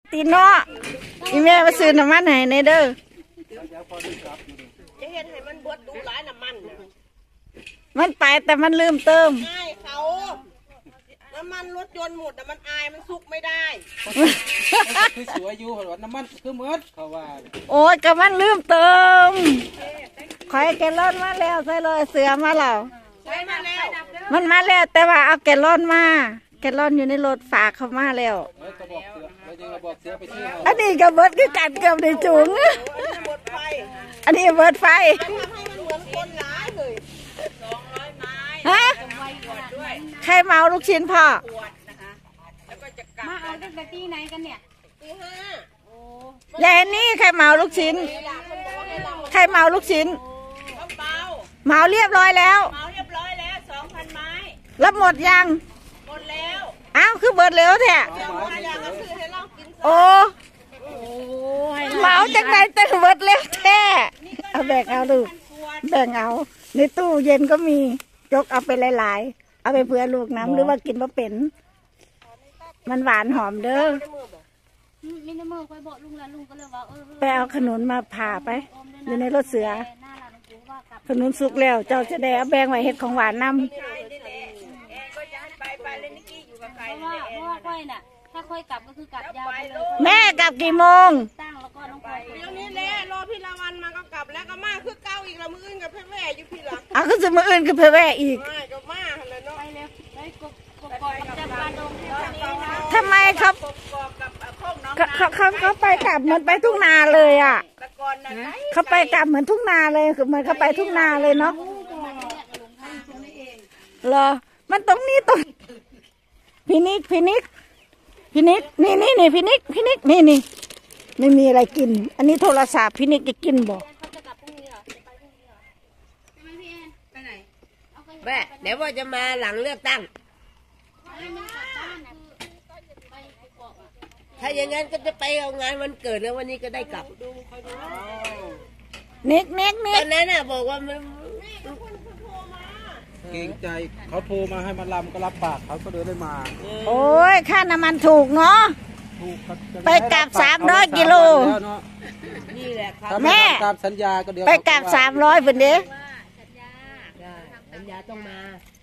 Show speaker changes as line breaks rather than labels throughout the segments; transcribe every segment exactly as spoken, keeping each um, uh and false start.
ตีเนาะอีแม่มาซื้อน้ำมันให้ในเด้อ
จะเห็นให้มันบดดูร้ายน้ำมัน
มันไปแต่มันลืมเติม
อายเขาน้ำมันรถยนต์หมดแต่มันอายมันซุกไม่ได้
คือสวยอยู่หัวน้ำมันคือเมื่อเขาว่า
โอ้ยก็มันลืมเติมคอยแกลลอนมาแล้วใส่เลยเสือมาแล้ว
ใช่มาแล้ว
มันมาแล้วแต่ว่าเอาแกลลอนมาแกลลอนอยู่ในรถฝากเขามาแล้วอันนี้ก็เบิดคือกันเกือบในจุงอันนี้เบิดไฟฮะใครเมาลูกชิ้นพ่อ
มาเอาตั้งแต่ที่ไหนกันเนี่ย
ตีห้าโอ้
ยายนี่ใครเมาลูกชิ้นใครเมาลูกชิ้นเมาเรียบร้อยแล้ว
เมาเรียบร้อยแล้วสองพันไม้
รับหมดยัง
หมดแล้ว
อ้าวคือเบิดเร็วแท้โอ้เมาจากไหนแต่เบิดเร็วแท้เอาแบ่งเอาลูกแบ่งเอาในตู้เย็นก็มียกเอาไปหลายๆเอาไปเผื่อลูกน้ำหรือว่ากินมาเป็นมันหวานหอมเด้อ
มีน้ำมือคอยบอกลุงแล้วลุงก็เลยว่าเออ
ไปเอาขนุนมาผ่าไปอยู่ในรถเสือขนุนสุกแล้วเจ้าจะได้เอาแบ่งไว้เห็ดของหวานน้ำ
เพราะว่าค่อยน่ะถ้าค่อยกลับก็คือกลับยาวไปเลย
แม่กลับกี่โมง
ตั้งแล้วก็น้องพลอย
เดี๋ยวนี้แหละรอพี่ละวันมาก็กลับแล้วก็มาคือเก้าอีกละมืออื่นกับเพื่อนแม่อยู่พี่ละ
อ่ะก็จะมาอื่นกับเพื่อนแม่อีก
ไม่ก็มาเลยเนาะ
ไปเร็วไปกบกบกบกับจำปาดง
ทำไมครับเขาเขาเขาไปกลับเหมือนไปทุ่งนาเลยอ่ะเขาไปกลับเหมือนทุ่งนาเลยคือเหมือนเขาไปทุ่งนาเลยเนาะเหรอมันตรงนี้ตรงพินิกพินิกพินิกนี่นี่นี่พินิกพินิกนี่นี่ไม่มีอะไรกินอันนี้โทรศัพท์พินิกจะกินบ่
แม่เดี๋ยวว่าจะมาหลังเลือกตั้งถ้าอย่างนั้นก็จะไปเอางานวันเกิดแล้ววันนี้ก็ได้กลับ
นิกนิกนิก
ตอนนั้นน่ะบอกว่ามัน
เกรงใจเขาโทรมาให้มาลำก็รับปากเขาก็เดินได้มา
โอ้ยค่าน้ำมันถูกเนาะไปกลับสามร้อยกิโล
นี่แหละ
แม่
ตามสัญญาก็เดี๋ยว
ไปกลับสามร้อยเป็นเด้
สัญญาต้องมา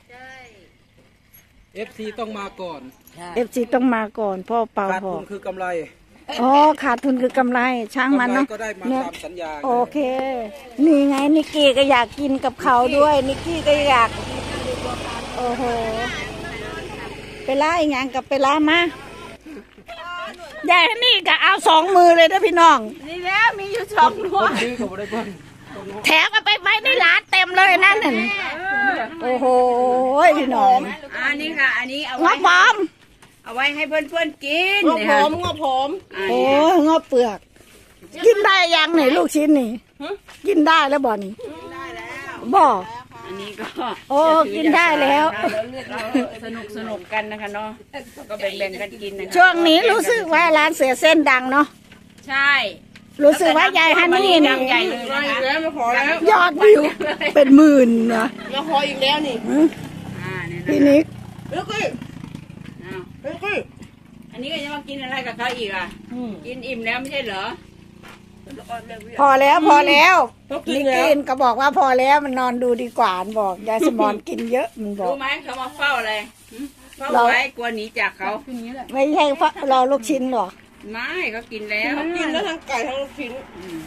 เอฟซีต้องมาก่อน
เอฟซีต้องมาก่อนพ่อเป่า
ขาด
บอ
ทุ
ก
นคือกำไร
อ๋อขาดทุนคือกำไรช่างมันเนาะ
เนี่ย
โอเคนี่ไงนิกกี้ก็อยากกินกับเขาด้วยนิกกี้ก็อยากโอ้โหไปล่าอีกอย่างกับไปล่ามายายนี่ก็เอาสองมือเลยนะพี่น้อง
นี่แล้วมีอยู่สองตัว
แถมเอาไปไว้ในร้านเต็มเลยนั่นน่ะโอ้โหพี่น้อง
อันนี้ค่ะอันนี้เอา
ไว้งอปอม
เอาไว้ให้เพื่อนๆกิน
งอผมงอผมโอ้งอเปลือกกินได้ยังไหนลูกชิ้นนี่กินได้แล้วบ่นี่บ่
อันนี้ก็
โอ้กินได้แล้ว
สนุกสนุกกันนะคะเนาะก็แบ่งๆกันกินนะคะ
ช่วงนี้รู้สึกว่าร้านเสือเส้นดังเนาะ
ใช่
รู้สึกว่ายายฮันนี่นี่
ใหญ่เลยนะคะมาขอแล้ว
ยอดวิวเป็นหมื่นนะ
มาขออีกแล้วนี่
พี่นิก
เฮ้ยกุ้ยเฮ้ยกุ้ยอันนี้ก็จะมากินอะไรกับเขาอีกอ่ะกินอิ่มแล้วไม่ใช่เหรอ
พอแล้วพอแล้วนิกกินก็บอกว่าพอแล้วมันนอนดูดีกว่าบอกยายสมอนกินเยอะมันบอก
รู้ไหมเขามาเฝ้าอะไรเฝ้าไว้กลัวหนีจากเขา
ไม่ใช่เฝ้ารอลูกชิ้นหรอ
ไม่เขากินแล้วกินแล้วทั้งไก่ทั้งลูกชิ้น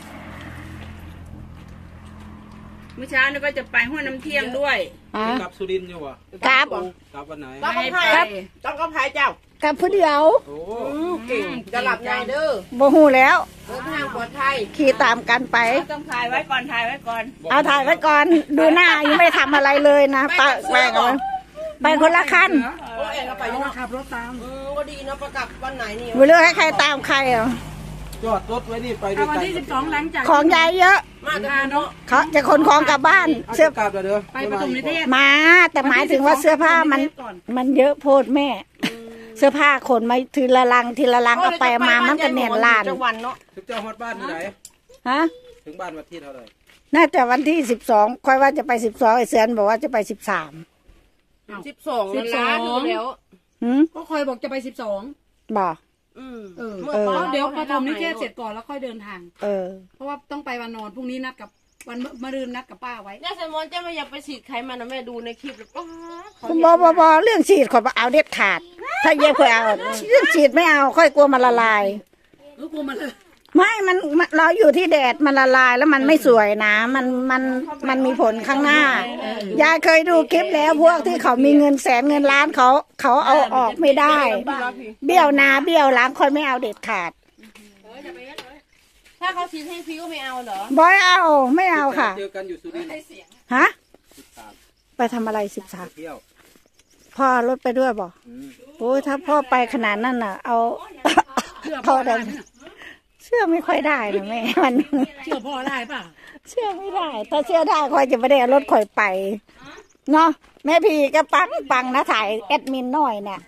เมื่อเช้านี่ก็จะไปห้วยน้ำเที่ยงด้วย
กลับสุรินทร์อยู่วะ
กลับ
กลับวันไหน
ต้องกระพายต้องกระพายเจ้าก
ลับผู้เดียว
โอ้
เก่งจะหลับใจเด้อ
บ่หูแล้ว
เดินทางปลอดภัย
ขี่ตามกันไป
ต้องถ่ายไว้ก่อนถ่ายไว้ก่อน
เอาถ่ายไว้ก่อนดูหน้ายังไม่ทำอะไรเลยนะไปไปกันไปคนละคัน
โอ้เอ็งก็ไปยังขับรถตามก็ดีนะประกาศวันไหนนี่
ไม่เลือกให้ใครตามใครอ่ะ
จอดรถไว้นี่ไปด้วยกัน
วันที่สิบสองหลังจาก
ของยายเยอะ
มาเนาะ
เขาจะขนของกลับบ้าน
เสื้อกลับเด้อ
ไปปฐมนิเทศ
มาแต่หมายถึงว่าเสื้อผ้ามันมันเยอะโพดแม่เสื้อผ้าขนมาทีละลังทีละลังก็ไปมามันก็เนียนลาน
ถึง
เจ้าฮอดบ้านที่ไหน
ฮะ
ถึงบ้านวันที่เท่าไหร่
น่าจะวันที่สิบสองค่อยว่าจะไปสิบสองไอ้เสือนบอกว่าจะไปสิบสาม
สิบสองสิบสองแล้ว
หืม
ก็คอยบอกจะไปสิบสอง
บอก
เออแล้วเดี๋ยวปฐมนิเทศเสร็จก่อนแล้วค่อยเดินทาง
เออ
เพราะว่าต้องไปวันนอนพรุ่งนี้นัดกับวันมะรืนนัดกับป้าไว้
เนี่ยสมมติจะไม่อยากไปฉีดไขมันนะแม่ดูในคลิปแล้วป้าเขา
บอบอบอเรื่องฉีดขอเอาเด็ดขาด ถ้าเย็บค่อยเอาเรื่องฉีดไม่เอาค่อยกลัวมันละลาย
เออกลัวมันเลย
ไม่มันมันเราอยู่ที่แดดมันละลายแล้วมันไม่สวยนะ มันมันมันมีผลข้างหน้ายายเคยดูคลิปแล้วพวกที่เขามีเงินแสนเงินล้านเขาเขาเอาออกไม่ได้ เบี้ยวนาเบี้ยวหล้างค่อยไม่เอาเด็ดขาด
ถ้าเขาฉีดให้ฟรีก็ไม่เอาเหรอ
บอยเอาไม่เอาค่ะ
เจอกันอยู่สุรินทร์
ฮะ
สิบสาม
ไปทำอะไรสิบสาม
เที่ยว
พ่อรถไปด้วยบอก
อืม
โอ้ยถ้าพ่อไปขนาดนั้นน่ะ เอาพ่อได้ไหมเชื่อไม่ค่อยได้นะแม่มัน
เชื่อพ่อได้ป่ะ
เชื่อไม่ได้ ถ้าเชื่อได้ค่อยจะไม่ได้เอารถข่อยไปเนาะแม่พี่ก็ปังปังนะถ่ายแอดมินหน่อยเนี่ย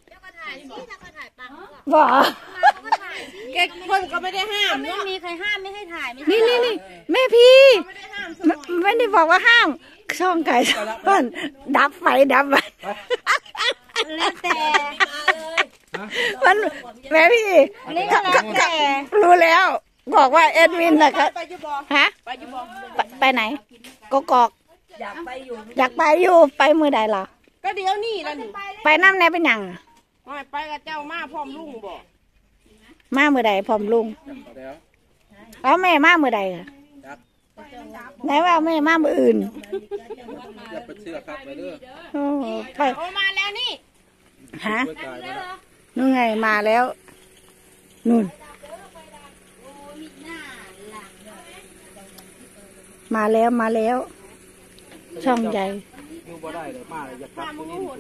บอก
แกคนก็ไม่ได้ห้าม
ไม่
เนาะ
มีใครห้ามไม่ให้ถ่ายไม่
นี่
ใช่
นี่นี่แม่พี่
ไม่ได้ห้าม
ไม่ไม่ได้บอกว่าห้ามช่องไก่ช่องต้นดับไฟดับไฟ
แล้วแต่
มันแม่พี่
นี่ก็แล้วแต่
รู้แล้ว บอกว่าแอดมินนะครับ
ไปยุบอ
ฮะ
ไปยุบอ
ไปไปไหนกกอกอยากไปอยู่อยากไปอยู่ไปมือใดล่ะ
ก็เดี๋ยวนี่แล้วนี่
ไปน้ำแน่เป็นหยัง
ไม่ไปกับเจ้ามาพร้อมลุงบอก
มามือใดพร้อมลุง
เอาแล้ว
แล้วแม่มามือใดค่ะ
ครับ
ไหนว่าแม่มามืออื่น
อย่าไปเชื่อครับไปเด้อ
โอ้โหไป
โอ้มาแล้วนี่
ฮะ
ไม่ตายแล้ว
นู่นไงมาแล้วนู่นมาแล้วมาแล้ว ช่องใหญ่
อยู่บ่ได้เลยมาเลยอย่ากลับสุรินทร์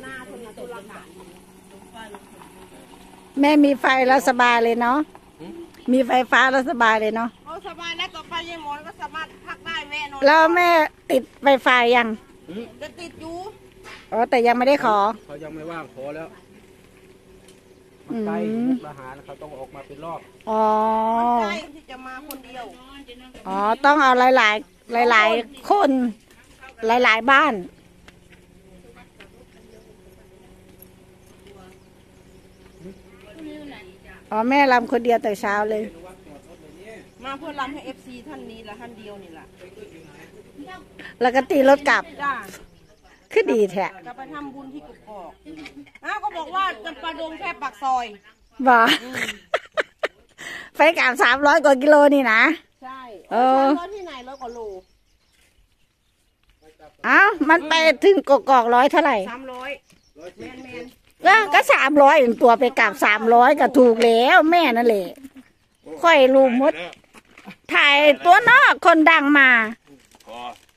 แม่มีไฟแล้วสบายเลยเนาะมีไฟฟ้าแล้วสบายเลยเนาะ
โอ้สบายแล้วก็ไปยายหมอนก็สามารถพักได้แม่นอน
แล้วแม่ติดไฟฟ้ายัง
จะติดอยู่
อ๋อแต่ยังไม่ได้ขอ
เขายังไม่ว่างขอแล้ว
อืม
ไกลมุกดาหารเขาต้องออกมาเป็นรอบ
อ๋อ
ใช่ที่จะมาคนเดียว
อ๋อต้องเอาหลายหลายหลายหลายๆคน หลายหลายๆบ้าน อ๋อแม่รำคนเดียวแต่เช้าเลย
มาเพื่อรำให้เอฟซีท่านนี้ละท่านเดียวนี่แหละ
แล้วก็ตีรถกลับ
จ้า
คือดีแท้
จะไปทำบุญที่กกอกอ้าวก็บอกว่าจำปาดงแค่ปากซอย
บ่ไปกลับสามร้อยกว่ากิโลนี่นะ
ใช่
เออ
รถที่ไหนร้อยกว่าโล
เอ้ามันไปถึงกกอกร้อยเท่าไหร่
สามร้อยแมนแมน
ก็ก็สามร้อยตัวไปกลับสามร้อยก็ถูกแล้วแม่นั่นแหละค่อยรู้หมด ถ่ายตัวนอกคนดังมา